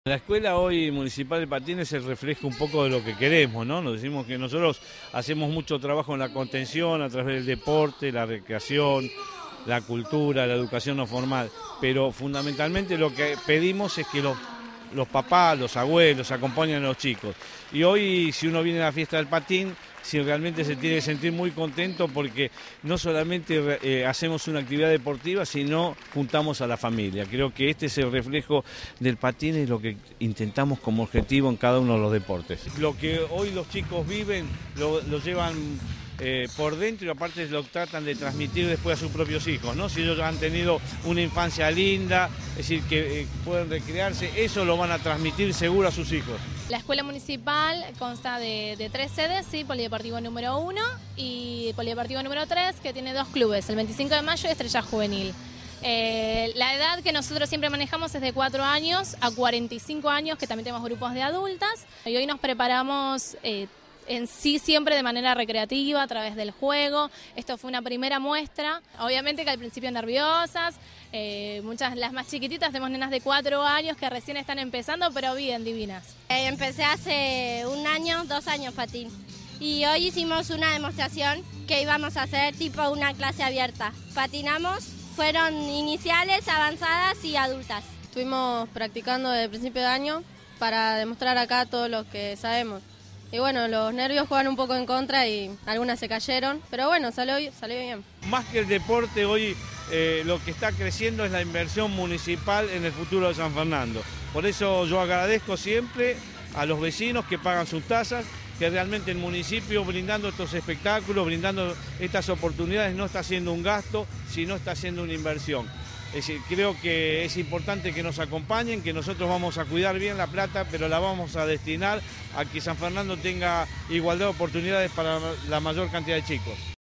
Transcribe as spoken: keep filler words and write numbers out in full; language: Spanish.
La escuela hoy municipal de patines es el reflejo un poco de lo que queremos, ¿no? Nos decimos que nosotros hacemos mucho trabajo en la contención a través del deporte, la recreación, la cultura, la educación no formal, pero fundamentalmente lo que pedimos es que los, los papás, los abuelos acompañen a los chicos. Y hoy, si uno viene a la fiesta del patín, si realmente se tiene que sentir muy contento porque no solamente eh, hacemos una actividad deportiva, sino juntamos a la familia. Creo que este es el reflejo del patín y lo que intentamos como objetivo en cada uno de los deportes. Lo que hoy los chicos viven lo, lo llevan eh, por dentro y aparte lo tratan de transmitir después a sus propios hijos, ¿no? Si ellos han tenido una infancia linda, es decir, que eh, pueden recrearse, eso lo van a transmitir seguro a sus hijos. La escuela municipal consta de, de tres sedes, ¿sí? Polideportivo número uno y Polideportivo número tres, que tiene dos clubes, el veinticinco de mayo y Estrella Juvenil. Eh, la edad que nosotros siempre manejamos es de cuatro años a cuarenta y cinco años, que también tenemos grupos de adultas. Y hoy nos preparamos eh, en sí siempre de manera recreativa, a través del juego. Esto fue una primera muestra, obviamente que al principio nerviosas, eh, muchas, las más chiquititas, tenemos nenas de cuatro años que recién están empezando, pero bien, divinas. Eh, empecé hace un año, dos años patín, y hoy hicimos una demostración que íbamos a hacer tipo una clase abierta. Patinamos, fueron iniciales, avanzadas y adultas. Estuvimos practicando desde el principio de año para demostrar acá todo lo que sabemos. Y bueno, los nervios juegan un poco en contra y algunas se cayeron, pero bueno, salió, salió bien. Más que el deporte, hoy eh, lo que está creciendo es la inversión municipal en el futuro de San Fernando. Por eso yo agradezco siempre a los vecinos que pagan sus tasas, que realmente el municipio brindando estos espectáculos, brindando estas oportunidades, no está haciendo un gasto, sino está haciendo una inversión. Es decir, creo que es importante que nos acompañen, que nosotros vamos a cuidar bien la plata, pero la vamos a destinar a que San Fernando tenga igualdad de oportunidades para la mayor cantidad de chicos.